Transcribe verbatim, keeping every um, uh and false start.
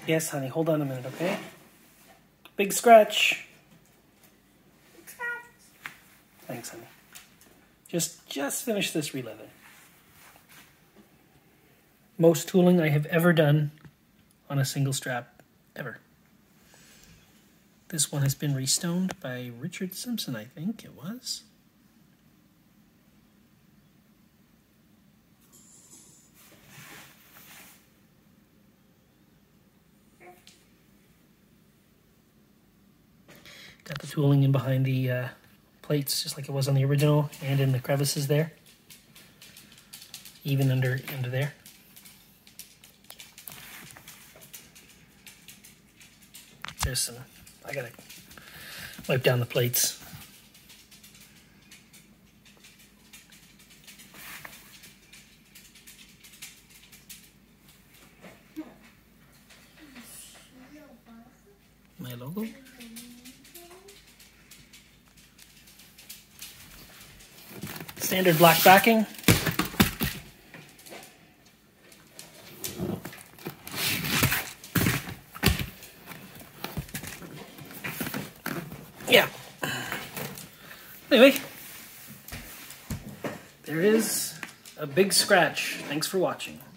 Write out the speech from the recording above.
Yes, honey. Hold on a minute, okay? Big scratch. Big scratch. Thanks, honey. Just, just finish this releather. Most tooling I have ever done on a single strap, ever. This one has been restoned by Richard Simpson, I think it was. Got the tooling in behind the uh, plates, just like it was on the original, and in the crevices there. Even under, under there. There's some, I gotta wipe down the plates. My logo. Standard black backing. Yeah. Anyway, there is a big scratch. Thanks for watching.